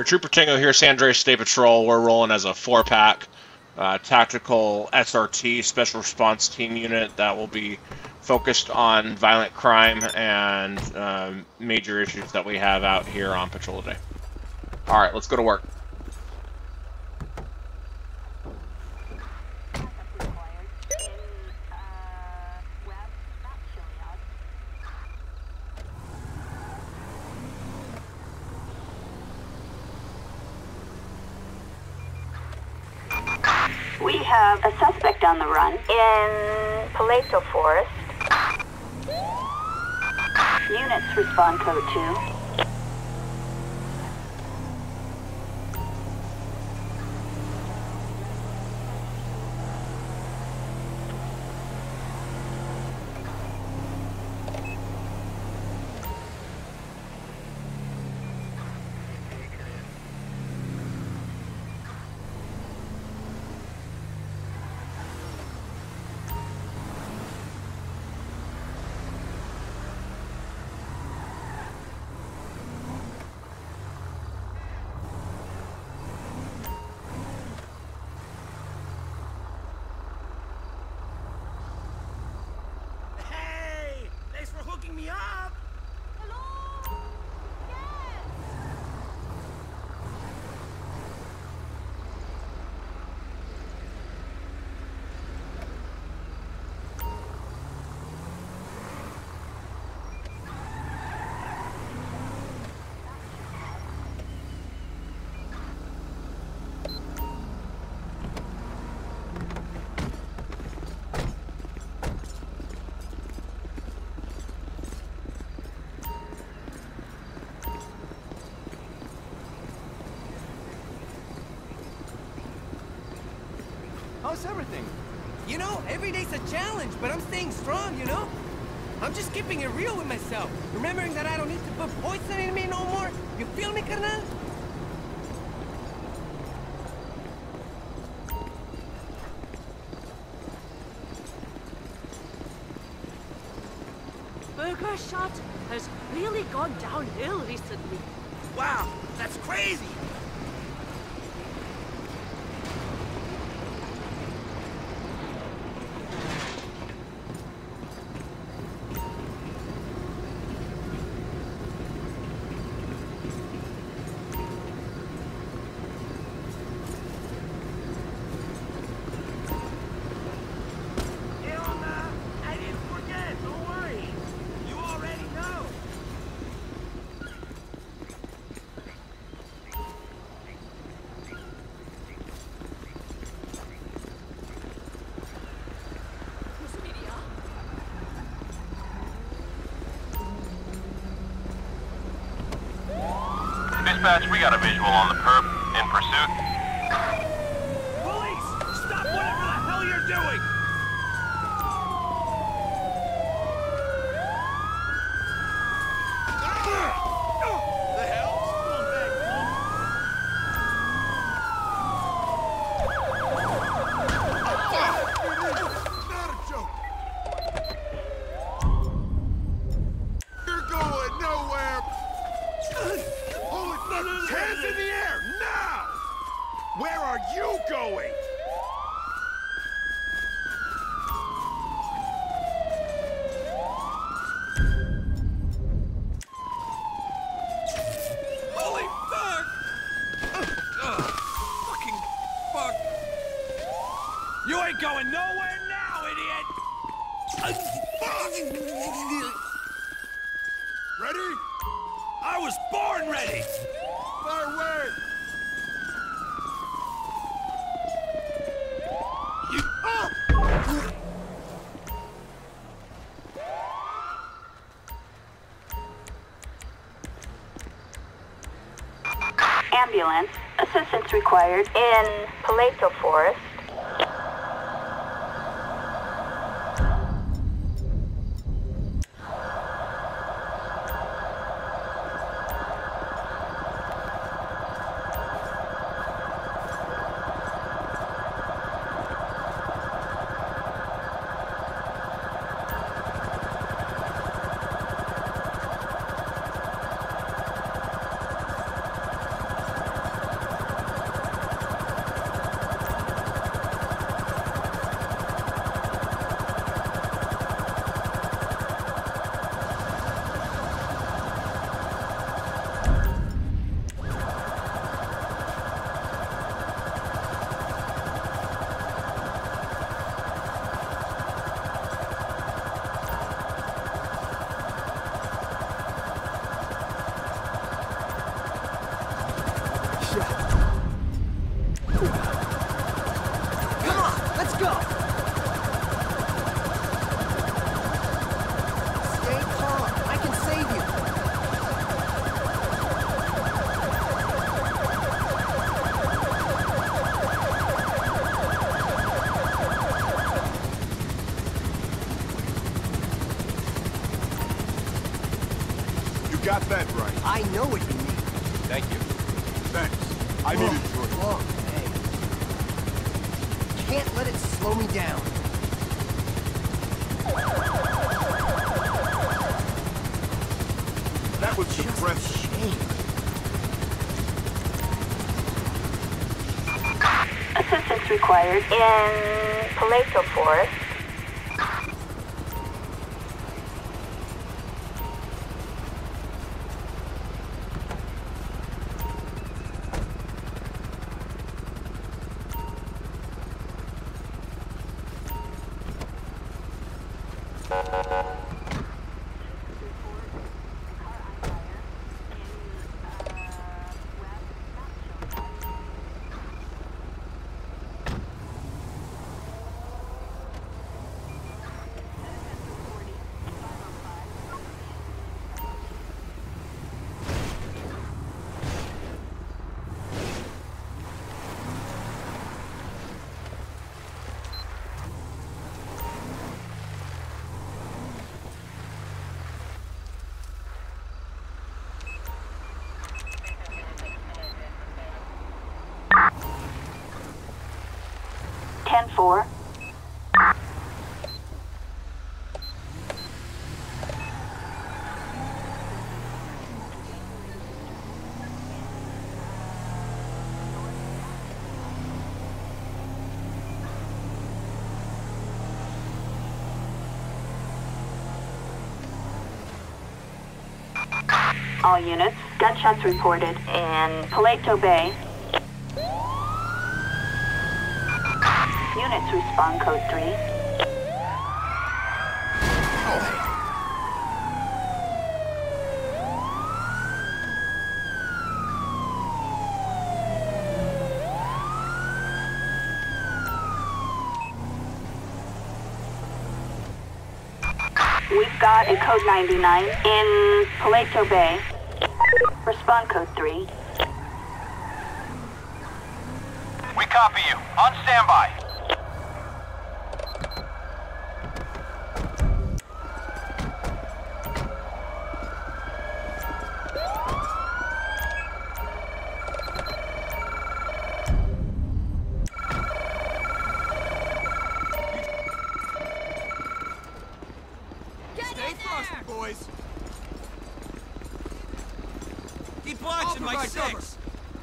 Trooper Tango here, San Andreas State Patrol. We're rolling as a 4-pack tactical SRT Special Response Team unit that will be focused on violent crime and major issues that we have out here on patrol today. All right, let's go to work. We have a suspect on the run in Paleto Forest. Units respond code 2. Me up! Hello? How's everything? You know, every day's a challenge, but I'm staying strong, you know? I'm just keeping it real with myself, remembering that I don't need to put poison in me no more. You feel me, carnal? Burger Shot has really gone downhill recently. Wow, that's crazy! Dispatch, we got a visual on the perp in pursuit. Police! Stop whatever the hell you're doing! The hell? Not a joke! You're going nowhere! Holy fuck! Hands in the air, now! Where are you going? Holy fuck! Fucking fuck! You ain't going nowhere now, idiot! Ready? I was born ready! Fire away! You... Oh! Ambulance. Assistance required in Paleto Forest. got that right. I know what you need. Thank you. Thanks. I needed to. Oh, hey. Can't let it slow me down. That was Just a depressing. shame. Assistance required in Paleto Forest. Ten four. All units, gunshots reported in Paleto Bay. Units respond code 3. We've got a code 99 in Paleto Bay. Respond code 3. We copy you. On standby. Stay frosty, boys. Keep watching my provide cover. 6.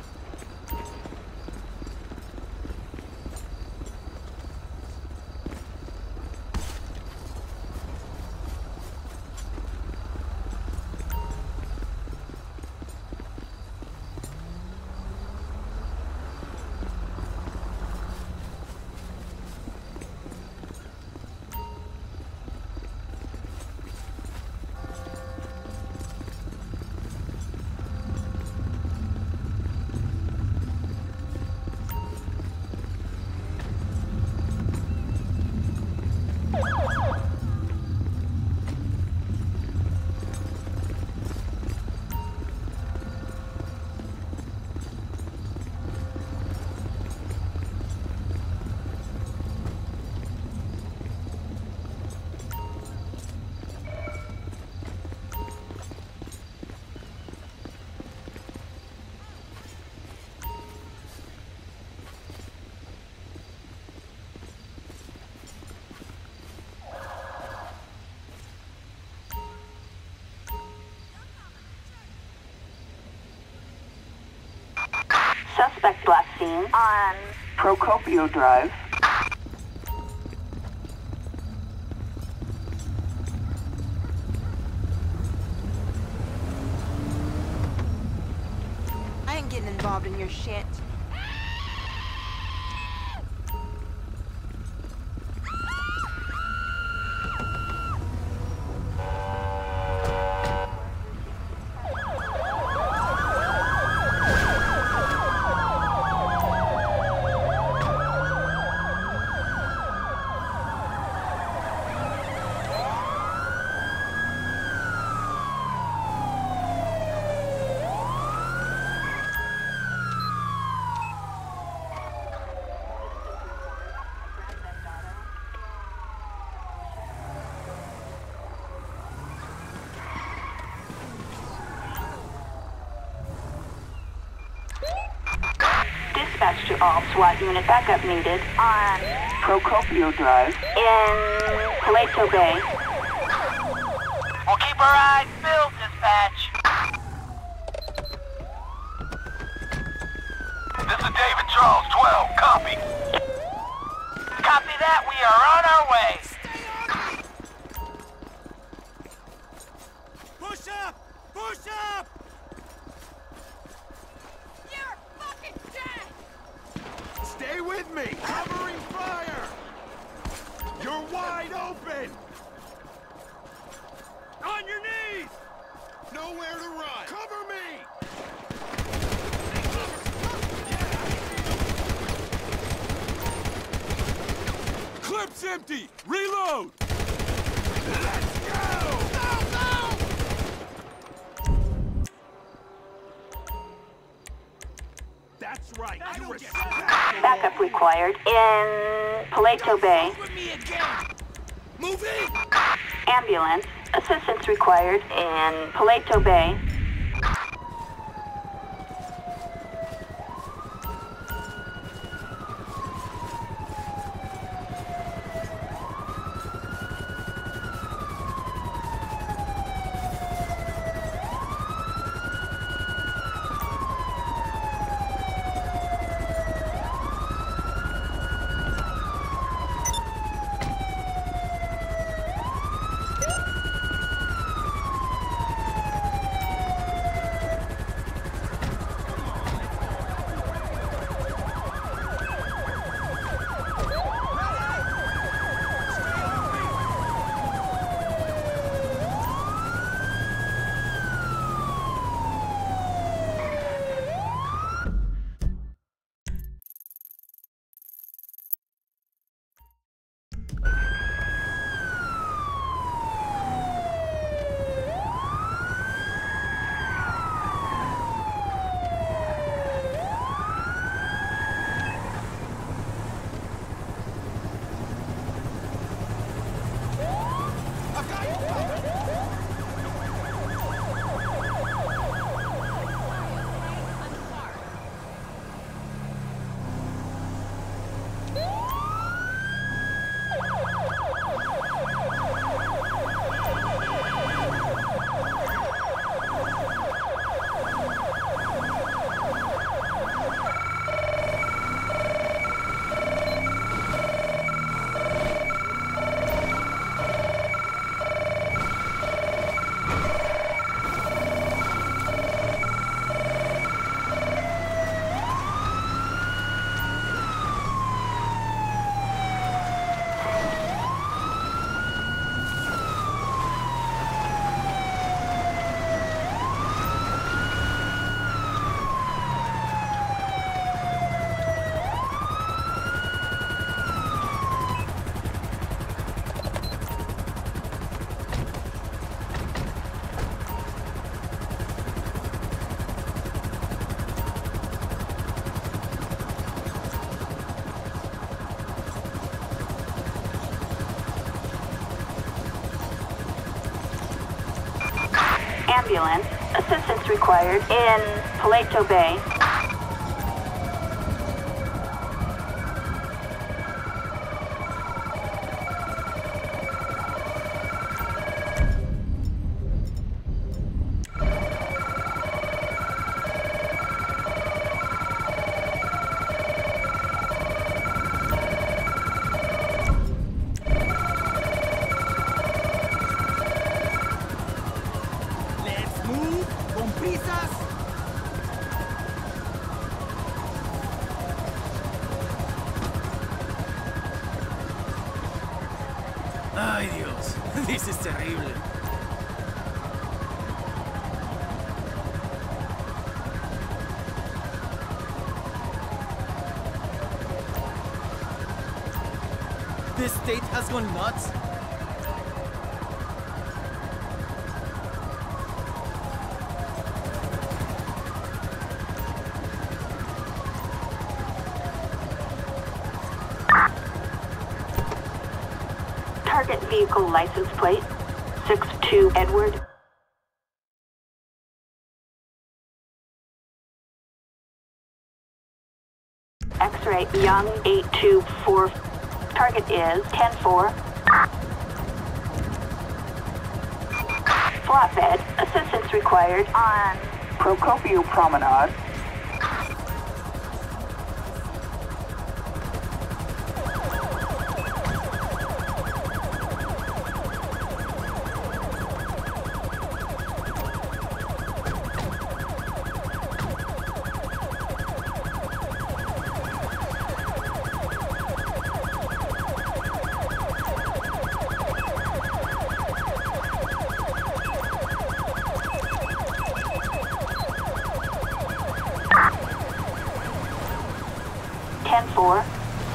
Suspect last seen on Procopio Drive. I ain't getting involved in your shit. Dispatch to all SWAT unit backup needed on Procopio Drive in Paleto Bay. We'll keep our eyes peeled, dispatch. This is David Charles 12, copy. Copy that, we are on our way. Push up! Push up! You're fucking dead! Stay with me! Covering fire! You're wide open! On your knees! Nowhere to run! Cover me! Clip's empty! Reload! Let's go! That's right. You respect. Backup required in Paleto Bay. With me again! Move in! Ambulance. Assistance required in Paleto Bay. Ambulance. Assistance required in Paleto Bay. Let's move con prisas. Ay, Dios. This is terrible. This state has gone nuts. Target vehicle license plate 62 Edward. X-ray Young 824. Target is 10-4. Flatbed. Assistance required on Procopio Promenade. Four.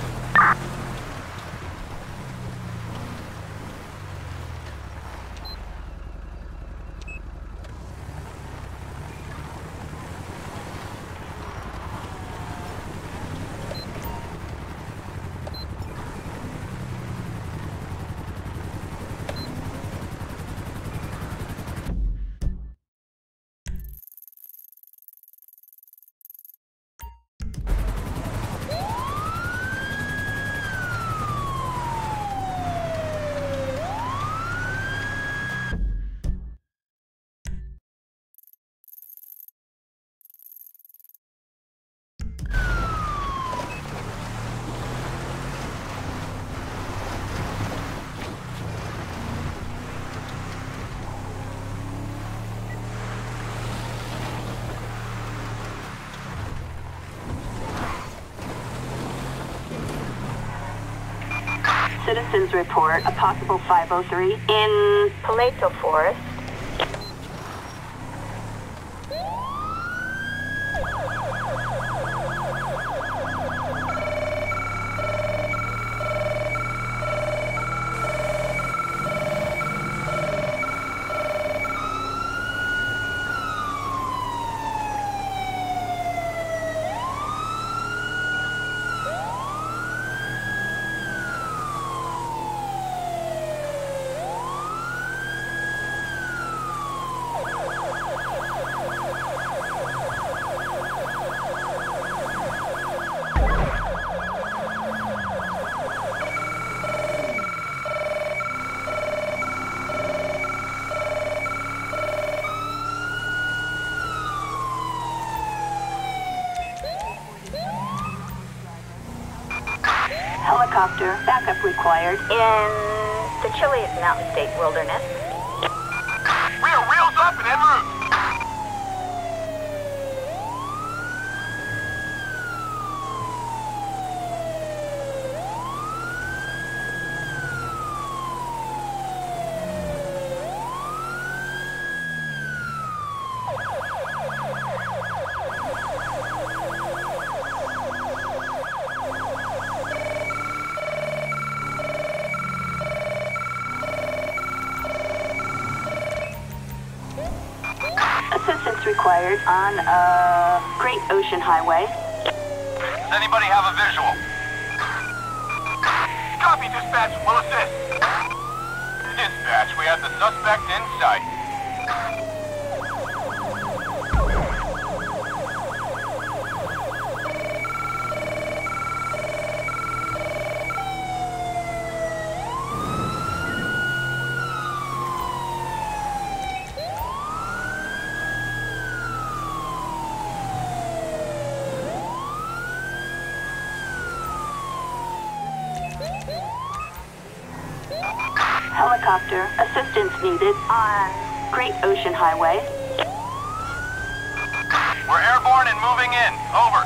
Citizens report a possible 503 in Paleto Forest. Helicopter backup required in the Chile Mountain State Wilderness. We are wheels up and en route. Assistance required on Great Ocean Highway. Does anybody have a visual? Copy, dispatch. We'll assist. Dispatch, we have the suspect in sight. Helicopter assistance needed on Great Ocean Highway. We're airborne and moving in. Over.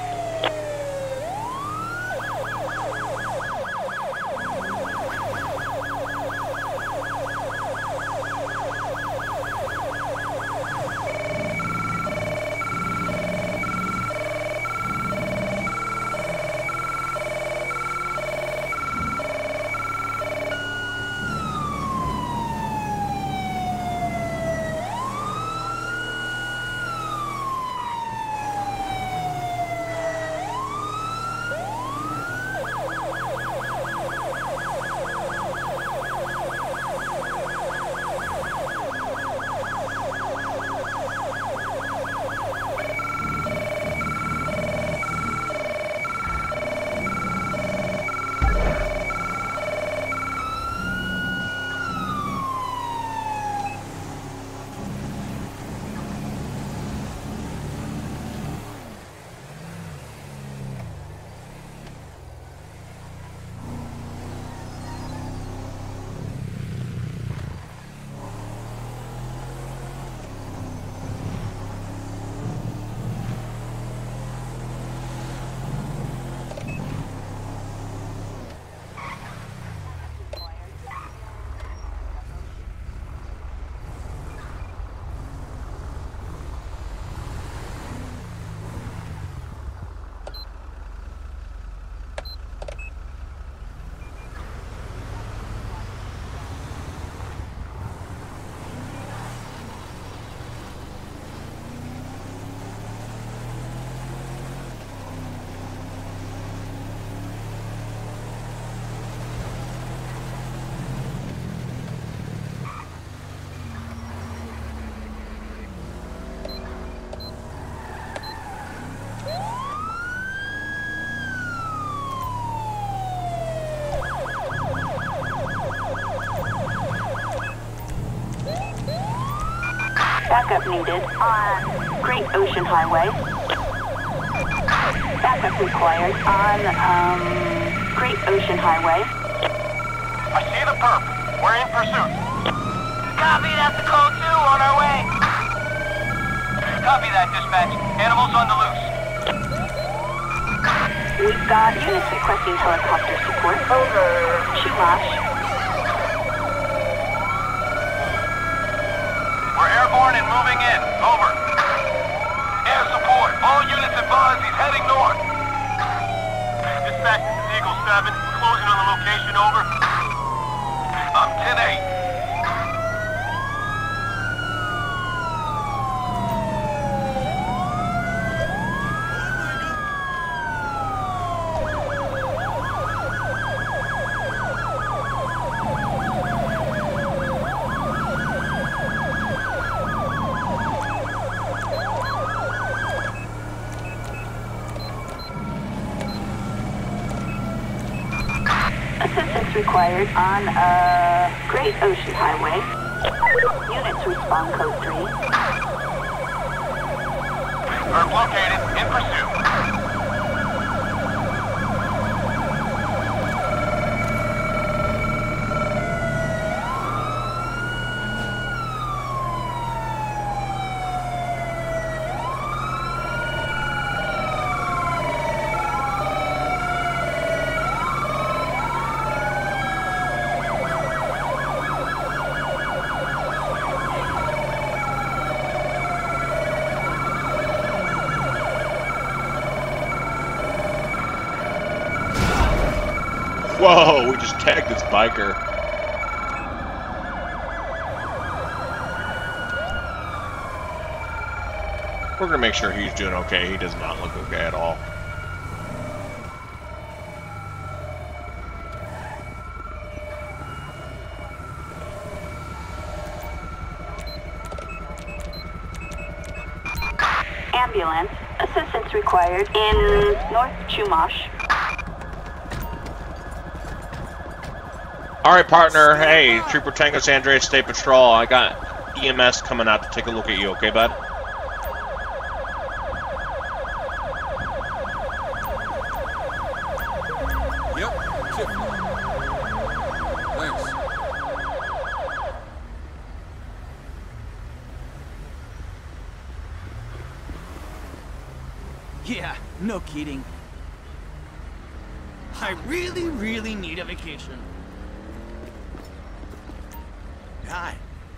Backup needed on Great Ocean Highway. Backup required on, Great Ocean Highway. I see the perp. We're in pursuit. Copy, that's a code 2 on our way. Copy that, dispatch. Animals on the loose. We've got units requesting helicopter support. Over. Chumash. We're airborne and moving in. Over. Air support. All units advised he's heading north. Dispatch, this is Eagle 7. Closing on the location. Over. I'm 10-8. Assistance required on, Great Ocean Highway. Units respond code 3. Perp located. In pursuit. Whoa, we just tagged this biker. We're gonna make sure he's doing okay. He does not look okay at all. Ambulance. Assistance required in North Chumash. Alright, partner. Hey, Trooper Tango San Andreas State Patrol. I got EMS coming out to take a look at you, okay, bud? Yep. Ship. Thanks. Yeah, no kidding. I really need a vacation. Hi.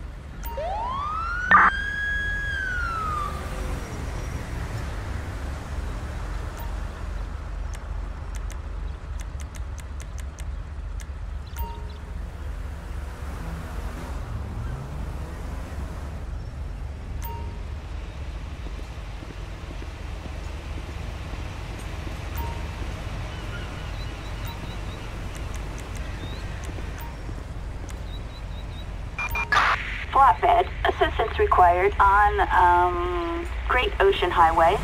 Flatbed. Assistance required on, Great Ocean Highway.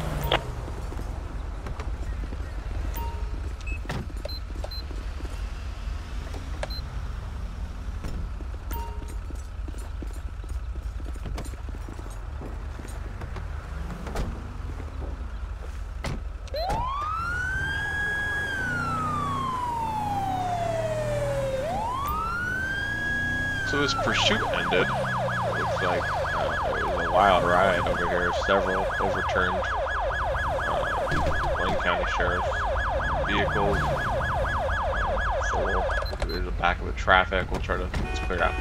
So this pursuit ended. It looks like it was a wild ride over here. Several overturned Wayne County Sheriff's vehicles. So we'll go to the back of the traffic. We'll try to clear it out.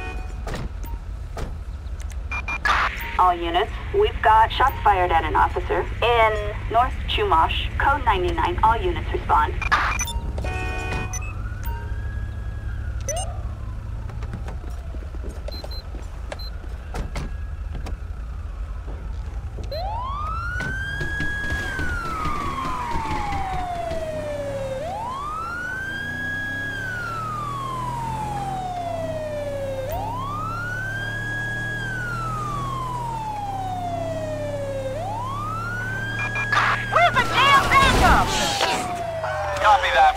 All units, we've got shots fired at an officer in North Chumash. Code 99. All units respond. Copy that.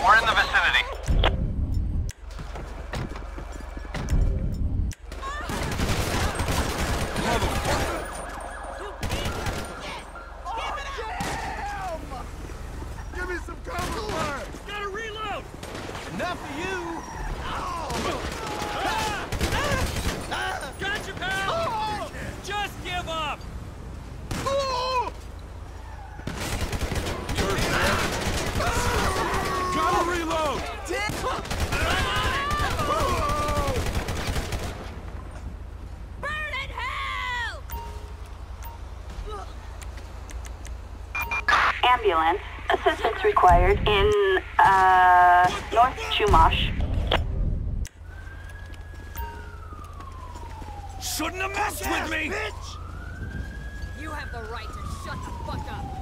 ambulance. Assistance required in, North Chumash. Shouldn't have messed with me! Bitch! You have the right to shut the fuck up.